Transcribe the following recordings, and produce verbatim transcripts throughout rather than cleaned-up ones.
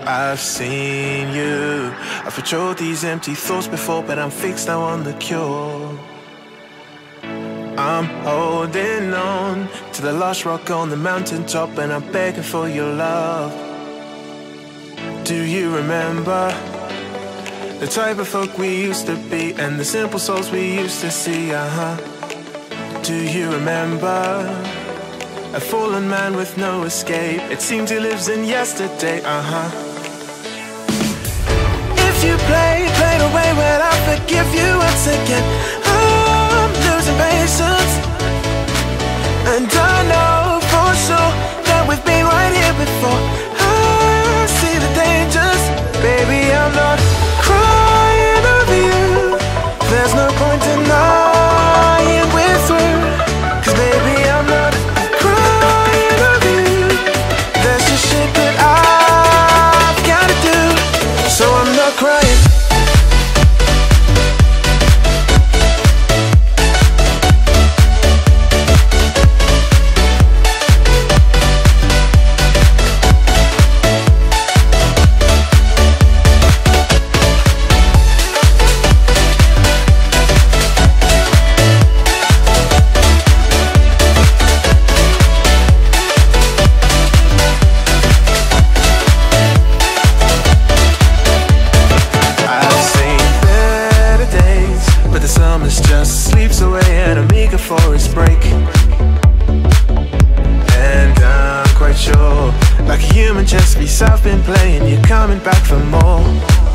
I've seen you. I've patrolled these empty thoughts before, but I'm fixed now on the cure. I'm holding on to the last rock on the mountaintop, and I'm begging for your love. Do you remember the type of folk we used to be, and the simple souls we used to see? Uh-huh. Do you remember a fallen man with no escape? It seems he lives in yesterday. Uh-huh. If you play, play the way, well, I forgive you once again. I'm losing patience, and I know for sure that we've been right here before. I see the dangers, baby, I'm not crying over you. There's no point denying we're through, 'cause baby, I'm not crying over you. There's just shit that I've gotta do, so I'm not crying. Just sleeps away at a meager forest break, and I'm quite sure, like a human chess piece I've been playing, you're coming back for more.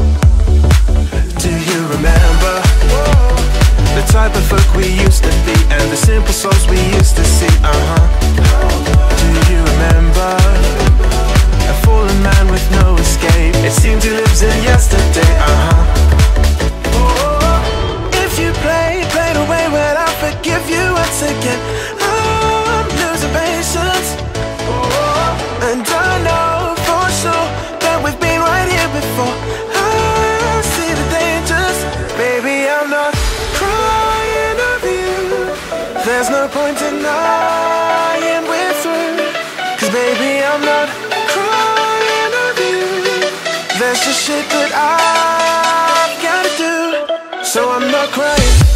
Do you remember the type of folk we used to be, and the simple souls we used to see? Uh-huh. Do you remember a fallen man with no escape? It seems he lives in yesterday. Uh-huh. Forgive you once again. I'm losing patience, and I know for sure that we've been right here before. I see the dangers, baby, I'm not crying over you. There's no point denying we're through, 'cause baby, I'm not crying over you. There's just shit that I've gotta do, so I'm not crying.